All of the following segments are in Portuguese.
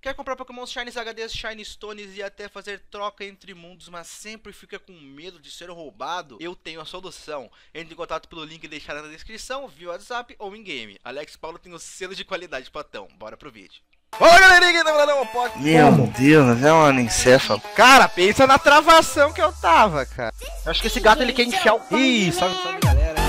Quer comprar Pokémon Shinies HDs, Shiny Stones e até fazer troca entre mundos, mas sempre fica com medo de ser roubado? Eu tenho a solução. Entre em contato pelo link deixado na descrição, via WhatsApp ou em game. Alex Paulo tem o selo de qualidade, patão. Bora pro vídeo. Olá, galerinha que tá falando, pode... Meu Deus, é um anencefalo. Cara, pensa na travação que eu tava, cara. Eu acho que esse gato ele quer enfiar o... Ih, salve galera.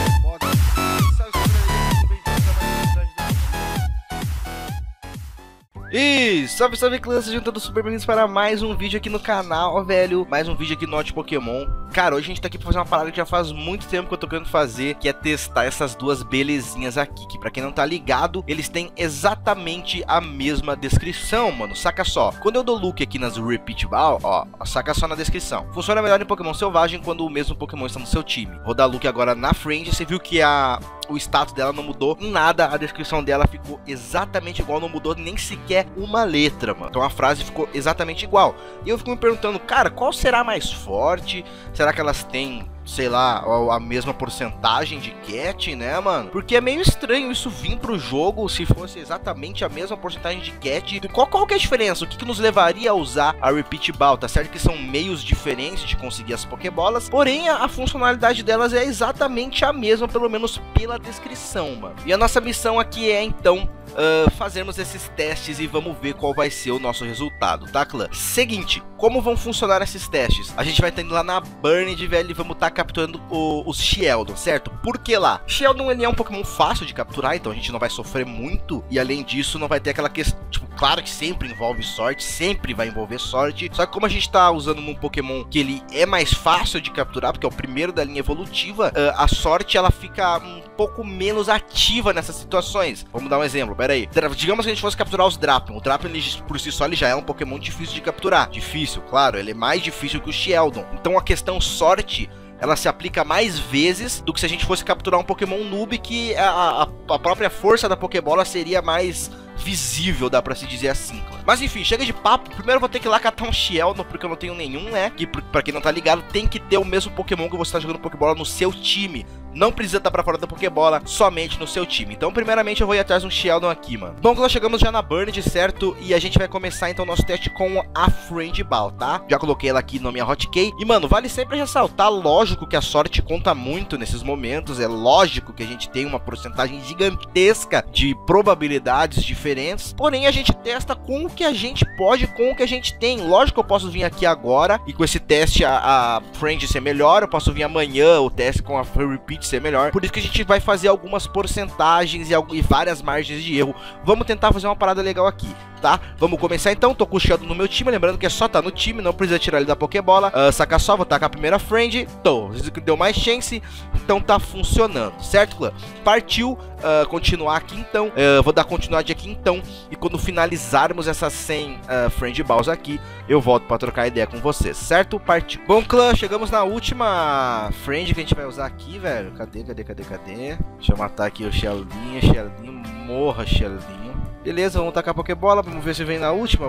E salve clã, sejam todos super bem-vindos para mais um vídeo aqui no canal, velho. Mais um vídeo aqui no Hot Pokémon. Cara, hoje a gente tá aqui pra fazer uma parada que já faz muito tempo que eu tô querendo fazer, que é testar essas duas belezinhas aqui, que pra quem não tá ligado, eles têm exatamente a mesma descrição, mano. Saca só, quando eu dou look aqui nas Repeat Ball, ó, saca só na descrição. Funciona melhor em Pokémon Selvagem quando o mesmo Pokémon está no seu time. Vou dar look agora na Friend, você viu que o status dela não mudou em nada, a descrição dela ficou exatamente igual, não mudou nem sequer uma letra, mano. Então a frase ficou exatamente igual. E eu fico me perguntando, cara, qual será mais forte? Será que elas têm, sei lá, a mesma porcentagem de cat, né, mano? Porque é meio estranho isso vir pro jogo se fosse exatamente a mesma porcentagem de cat. Qual que é a diferença? O que nos levaria a usar a Repeat Ball? Tá certo que são meios diferentes de conseguir as Pokébolas, porém a funcionalidade delas é exatamente a mesma, pelo menos pela descrição, mano. E a nossa missão aqui é, então, fazermos esses testes e vamos ver qual vai ser o nosso resultado, tá, clã? Seguinte, como vão funcionar esses testes? A gente vai estar indo lá na Burned, velho, e vamos estar capturando os Sheldon, certo? Por que lá? Sheldon, ele é um Pokémon fácil de capturar, então a gente não vai sofrer muito, e além disso não vai ter aquela questão, tipo, claro que sempre envolve sorte, sempre vai envolver sorte, só que como a gente tá usando num Pokémon que ele é mais fácil de capturar, porque é o primeiro da linha evolutiva, a sorte ela fica um pouco menos ativa nessas situações. Vamos dar um exemplo, pera aí. Digamos que a gente fosse capturar os Drapion. O Drapion, ele, por si só, ele já é um Pokémon difícil de capturar. Difícil, claro, ele é mais difícil que o Sheldon. Então a questão sorte, ela se aplica mais vezes do que se a gente fosse capturar um Pokémon noob, que a própria força da Pokébola seria mais visível, dá pra se dizer assim. Mas enfim, chega de papo. Primeiro eu vou ter que ir lá catar um Sheldon, porque eu não tenho nenhum, né? Que pra quem não tá ligado, tem que ter o mesmo Pokémon que você tá jogando Pokébola no seu time. Não precisa estar pra fora da Pokébola, somente no seu time. Então primeiramente eu vou ir atrás de um Sheldon aqui, mano. Bom, nós chegamos já na Burned, certo? E a gente vai começar então o nosso teste com a Friend Ball, tá? Já coloquei ela aqui na minha hotkey. E mano, vale sempre ressaltar, lógico que a sorte conta muito nesses momentos. É lógico que a gente tem uma porcentagem gigantesca de probabilidades diferentes. Porém a gente testa com o que a gente pode, com o que a gente tem. Lógico que eu posso vir aqui agora e com esse teste a Friend ser melhor. Eu posso vir amanhã o teste com a Repeat ser melhor. Por isso que a gente vai fazer algumas porcentagens e várias margens de erro. Vamos tentar fazer uma parada legal aqui, tá? Vamos começar então. Tô com o Sheldon no meu time, lembrando que é só tá no time, não precisa tirar ele da Pokébola. Saca só, vou tacar a primeira Friend. Tô, deu mais chance, então tá funcionando, certo, clã? Partiu. Continuar aqui então. Vou dar continuidade aqui então. E quando finalizarmos essas 100 Friend Balls aqui, eu volto pra trocar ideia com vocês, certo? Partiu. Bom, clã, chegamos na última Friend que a gente vai usar aqui, velho. Cadê? Deixa eu matar aqui o Sheldinho. Morra, Sheldinho. Beleza, vamos tacar a Pokébola. Vamos ver se vem na última.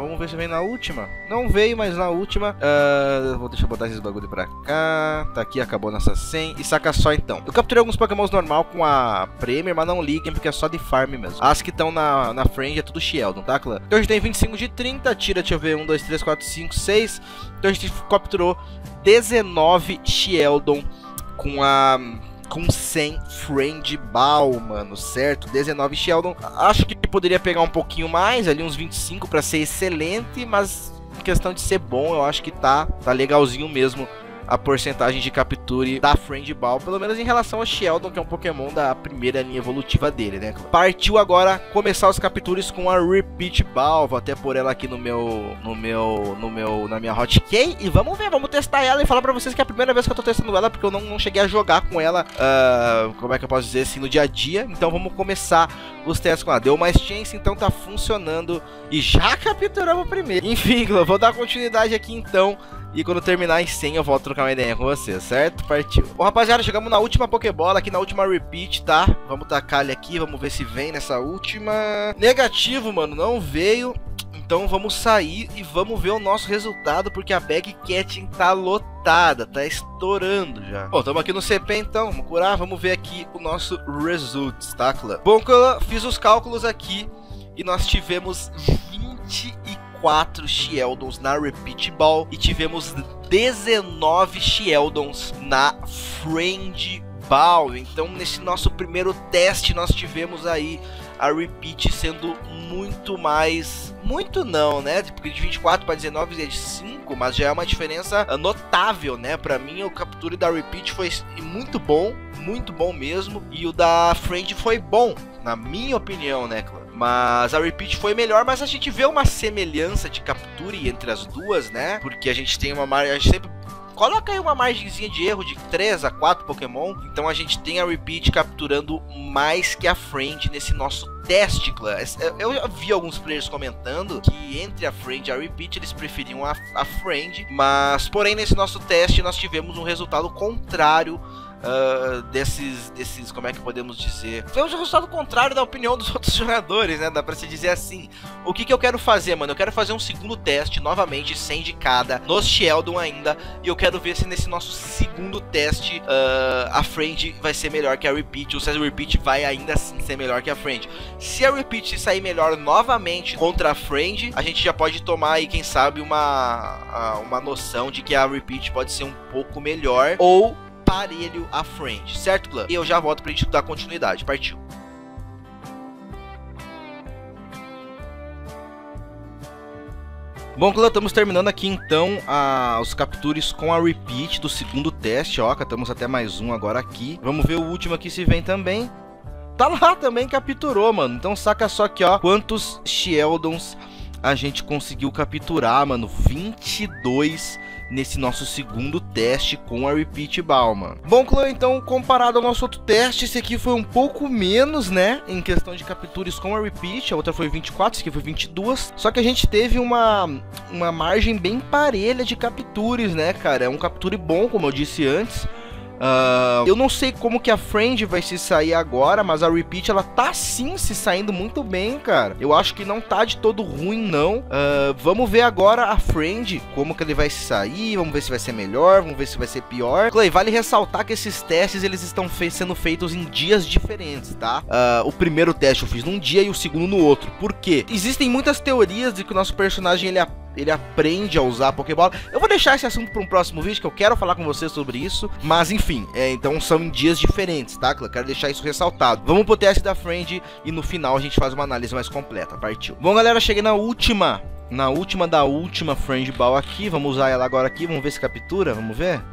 Não veio, mas na última. Deixa eu botar esses bagulho pra cá. Tá aqui, acabou nessa 100. E saca só então. Eu capturei alguns Pokémons normal com a Premier, mas não liguem porque é só de farm mesmo. As que estão na Friend é tudo Sheldon, tá, clã? Então a gente tem 25 de 30. Tira, deixa eu ver. 1, 2, 3, 4, 5, 6. Então a gente capturou 19 Sheldon com 100 Friend Ball, mano, certo? 19 Sheldon. Acho que poderia pegar um pouquinho mais, ali uns 25 pra ser excelente, mas em questão de ser bom, eu acho que tá legalzinho mesmo a porcentagem de capture da Friend Ball, pelo menos em relação ao Sheldon, que é um Pokémon da primeira linha evolutiva dele, né? Partiu agora começar os captures com a Repeat Ball. Vou até pôr ela aqui na minha hotkey e vamos ver, vamos testar ela e falar pra vocês que é a primeira vez que eu tô testando ela, porque eu não cheguei a jogar com ela, como é que eu posso dizer assim, no dia a dia. Então vamos começar os testes com ela. Deu mais chance, então tá funcionando e já capturamos o primeiro. Enfim, eu vou dar continuidade aqui então. E quando terminar em 100 eu volto a trocar uma ideia com você, certo? Partiu. Bom, rapaziada, chegamos na última Pokébola, aqui na última Repeat, tá? Vamos tacar ele aqui, vamos ver se vem nessa última. Negativo, mano, não veio. Então vamos sair e vamos ver o nosso resultado, porque a Bag Catching tá lotada, tá estourando já. Bom, estamos aqui no CP então, vamos curar, vamos ver aqui o nosso results, tá, clã? Bom, clã, fiz os cálculos aqui e nós tivemos 20 24 Sheldons na Repeat Ball e tivemos 19 Sheldons na Friend Ball. Então nesse nosso primeiro teste nós tivemos aí a Repeat sendo muito mais... Muito não, né? Porque de 24 para 19 é de 5, mas já é uma diferença notável, né? Pra mim o capture da Repeat foi muito bom mesmo. E o da Friend foi bom, na minha opinião, né, Clã? Mas a Repeat foi melhor, mas a gente vê uma semelhança de capture entre as duas, né? Porque a gente tem uma margem, a gente sempre coloca aí uma margenzinha de erro de 3 a 4 Pokémon. Então a gente tem a Repeat capturando mais que a Friend nesse nosso teste, Clã. Eu vi alguns players comentando que entre a Friend e a Repeat eles preferiam a Friend, mas porém nesse nosso teste nós tivemos um resultado contrário desses, como é que podemos dizer? Foi um resultado contrário da opinião dos outros jogadores, né? Dá pra se dizer assim. O que eu quero fazer, mano? Eu quero fazer um segundo teste, novamente, sem de cada, nos Sheldon ainda. E eu quero ver se nesse nosso segundo teste a Friend vai ser melhor que a Repeat, ou se a Repeat vai ainda assim ser melhor que a Friend. Se a Repeat sair melhor novamente contra a Friend, a gente já pode tomar aí, quem sabe, uma noção de que a Repeat pode ser um pouco melhor, ou parelho a Friend, certo, Clã? E eu já volto pra gente dar continuidade. Partiu. Bom, Clã, estamos terminando aqui então os captures com a Repeat do segundo teste, ó, catamos até mais um agora aqui. Vamos ver o último aqui se vem também. Tá lá também, capturou, mano. Então saca só aqui, ó, quantos Sheldons a gente conseguiu capturar, mano. 22 nesse nosso segundo teste com a Repeat Ball, mano. Bom, Clã, então, comparado ao nosso outro teste, esse aqui foi um pouco menos, né, em questão de captures com a Repeat. A outra foi 24, esse aqui foi 22. Só que a gente teve uma margem bem parelha de captures, né, cara? É um capture bom, como eu disse antes. Eu não sei como que a Friend vai se sair agora, mas a Repeat, ela tá sim se saindo muito bem, cara. Eu acho que não tá de todo ruim, não. Vamos ver agora a Friend, como que ele vai se sair, vamos ver se vai ser melhor, vamos ver se vai ser pior. Clay, vale ressaltar que esses testes, eles estão sendo feitos em dias diferentes, tá? O primeiro teste eu fiz num dia e o segundo no outro. Por quê? Existem muitas teorias de que o nosso personagem, ele aprende a usar a Pokébola. Eu vou deixar esse assunto para um próximo vídeo, que eu quero falar com vocês sobre isso. Mas enfim, então são em dias diferentes, tá? Eu quero deixar isso ressaltado. Vamos pro teste da Friend e no final a gente faz uma análise mais completa. Partiu. Bom, galera, cheguei na última da última Friend Ball aqui. Vamos usar ela agora aqui, vamos ver se captura, vamos ver.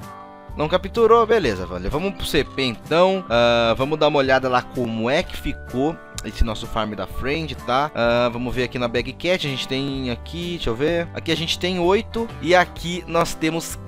Não capturou, beleza, valeu. Vamos pro CP então. Vamos dar uma olhada lá como é que ficou esse nosso farm da Friend, tá? Vamos ver aqui na Bagcat, a gente tem aqui, deixa eu ver. Aqui a gente tem 8 e aqui nós temos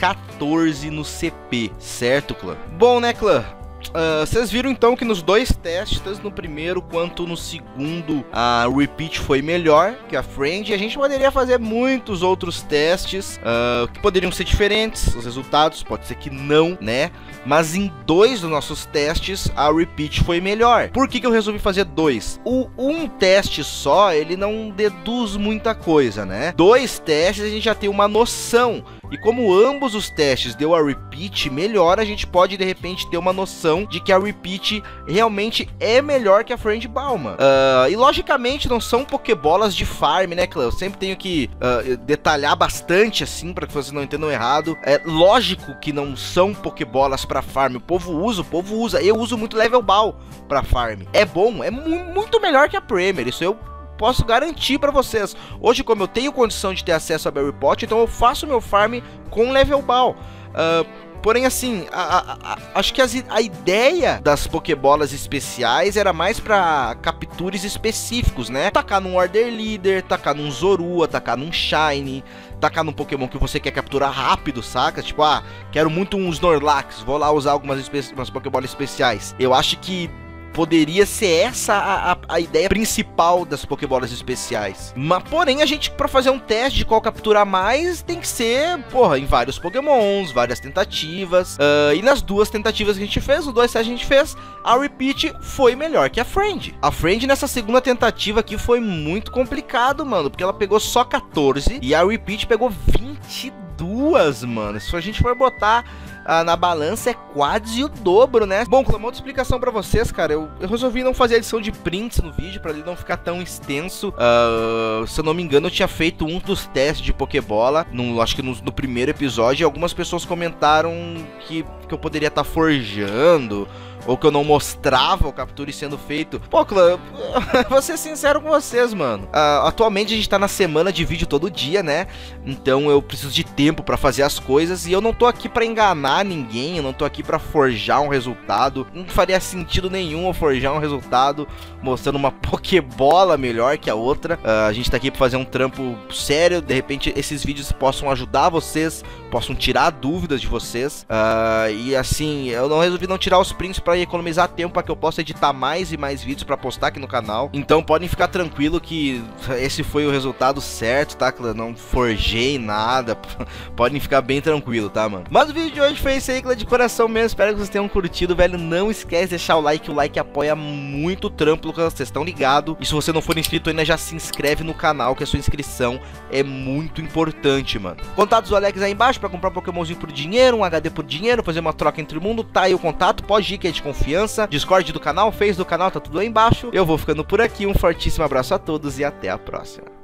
14 no CP, certo, Clã? Bom, né, Clã? Vocês viram então que nos dois testes, tanto no primeiro quanto no segundo, a Repeat foi melhor que a Friend. E a gente poderia fazer muitos outros testes que poderiam ser diferentes, os resultados, pode ser que não, né? Mas em 2 dos nossos testes, a Repeat foi melhor. Por que eu resolvi fazer 2? Um teste só, ele não deduz muita coisa, né? 2 testes a gente já tem uma noção. E como ambos os testes deu a Repeat melhor, a gente pode de repente ter uma noção de que a Repeat realmente é melhor que a Friend Ball, mano. E logicamente não são Pokébolas de farm, né, Clã? Eu sempre tenho que detalhar bastante assim, para que vocês não entendam errado. É lógico que não são Pokébolas para farm. O povo usa. Eu uso muito Level Ball para farm. É bom, é muito melhor que a Premier. Isso eu posso garantir pra vocês. Hoje, como eu tenho condição de ter acesso a Berry Pot, então eu faço meu farm com Level Ball. Porém, assim, acho que a ideia das Pokébolas especiais era mais pra captures específicos, né? Tacar num Order Leader, tacar num Zorua, tacar num Shiny, tacar num Pokémon que você quer capturar rápido, saca? Tipo, quero muito um Snorlax, vou lá usar umas Pokébolas especiais. Eu acho que poderia ser essa a ideia principal das Pokébolas especiais. Mas, porém, a gente, pra fazer um teste de qual capturar mais, tem que ser, porra, em vários Pokémons, várias tentativas. E nas 2 tentativas que a gente fez, os 2 testes que a gente fez, a Repeat foi melhor que a Friend. A Friend, nessa segunda tentativa aqui, foi muito complicado, mano, porque ela pegou só 14 e a Repeat pegou 22, mano. Se a gente for botar na balança é quase o dobro, né? Bom, uma outra explicação pra vocês, cara, eu resolvi não fazer edição de prints no vídeo pra ele não ficar tão extenso. Se eu não me engano, eu tinha feito um dos testes de Pokébola, acho que no primeiro episódio, e algumas pessoas comentaram que eu poderia estar forjando, ou que eu não mostrava o capture sendo feito. Pô, Clã, vou ser sincero com vocês, mano. Atualmente a gente tá na semana de vídeo todo dia, né? Então eu preciso de tempo pra fazer as coisas, e eu não tô aqui pra enganar ninguém, eu não tô aqui pra forjar um resultado. Não faria sentido nenhum eu forjar um resultado mostrando uma Pokébola melhor que a outra. A gente tá aqui pra fazer um trampo sério, de repente esses vídeos possam ajudar vocês, possam tirar dúvidas de vocês. E assim, eu resolvi não tirar os prints pra economizar tempo, para que eu possa editar mais e mais vídeos pra postar aqui no canal. Então podem ficar tranquilo que esse foi o resultado certo, tá? Não forjei nada. Podem ficar bem tranquilo, tá, mano? Mas o vídeo de hoje foi esse aí, de coração mesmo. Espero que vocês tenham curtido, velho. Não esquece de deixar o like apoia muito o trampo, vocês estão ligados. E se você não for inscrito ainda, já se inscreve no canal, que a sua inscrição é muito importante, mano. Contatos do Alex aí embaixo pra comprar um Pokémonzinho por dinheiro, um HD por dinheiro, fazer uma troca entre o mundo, tá aí o contato, pode ir que é de confiança. Discord do canal, Face do canal, tá tudo aí embaixo. Eu vou ficando por aqui, um fortíssimo abraço a todos e até a próxima.